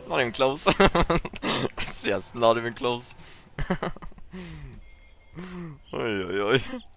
Not even close. It's just not even close. Oj, oj, oj.